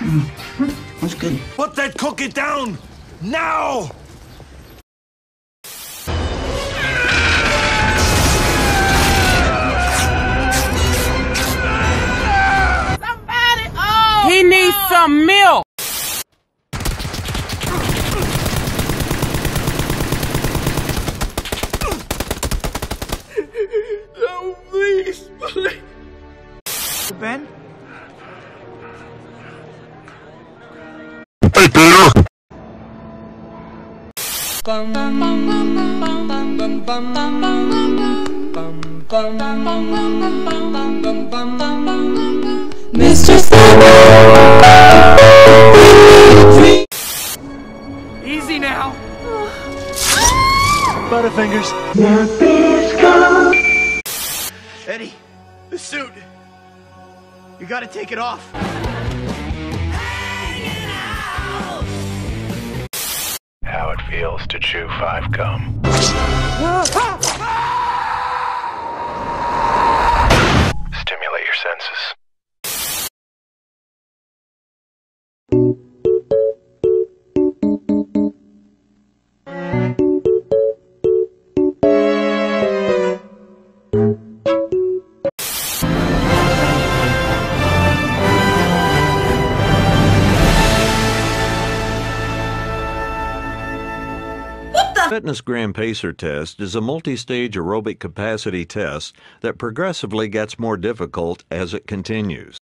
That's good. Put that cookie down! Now! Somebody, he needs some milk! No, please, please. Ben? Hey, Peter! Mr. Spiderman! Easy now. Butterfingers. Eddie, the suit. You gotta take it off. How it feels to chew 5 gum. Stimulate your senses. Fitness Gram Pacer test is a multi-stage aerobic capacity test that progressively gets more difficult as it continues.